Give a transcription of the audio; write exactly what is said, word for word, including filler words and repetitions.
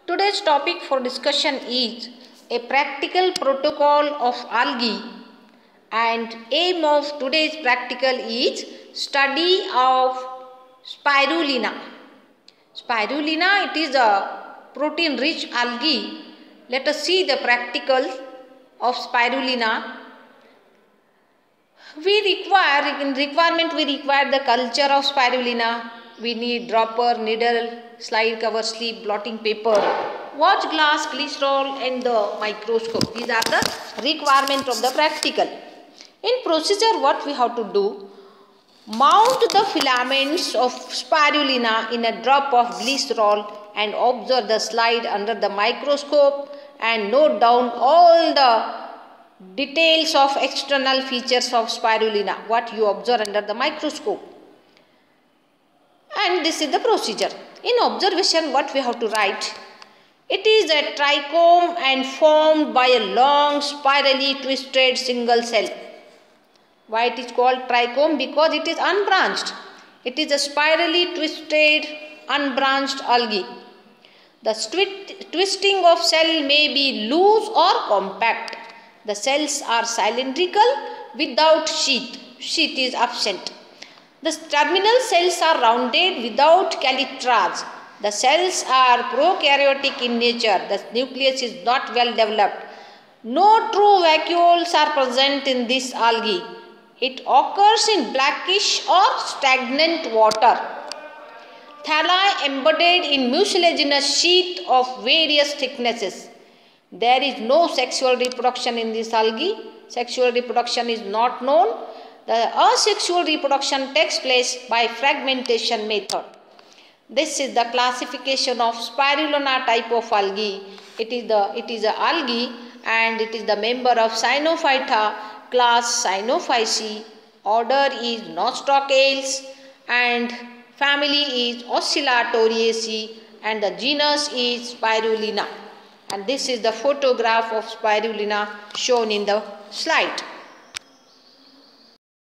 Today's topic for discussion is a practical protocol of algae, and aim of today's practical is study of spirulina. Spirulina, it is a protein rich algae. Let us see the practical of spirulina. We require, in requirement we require the culture of spirulina. We need dropper, needle, slide cover slip, blotting paper, watch glass, glycerol and the microscope. These are the requirement of the practical. In procedure, what we have to do? Mount the filaments of spirulina in a drop of glycerol and observe the slide under the microscope and note down all the details of external features of spirulina, what you observe under the microscope. And this is the procedure. In observation, what we have to write? It is a trichome and formed by a long spirally twisted single cell. Why it is called trichome? Because it is unbranched. It is a spirally twisted unbranched algae. The twisting of cell may be loose or compact. The cells are cylindrical without sheath. Sheath is absent. The terminal cells are rounded without calytras. The cells are prokaryotic in nature. The nucleus is not well developed. No true vacuoles are present in this algae. It occurs in blackish or stagnant water. Thalli embedded in mucilaginous sheath of various thicknesses. There is no sexual reproduction in this algae. Sexual reproduction is not known. The asexual reproduction takes place by fragmentation method. This is the classification of spirulina type of algae. It is the it is a algae and it is the member of Cyanophyta class Cyanophyceae. Order is Nostochales and family is Oscillatoreaceae and the genus is Spirulina. And this is the photograph of spirulina shown in the slide.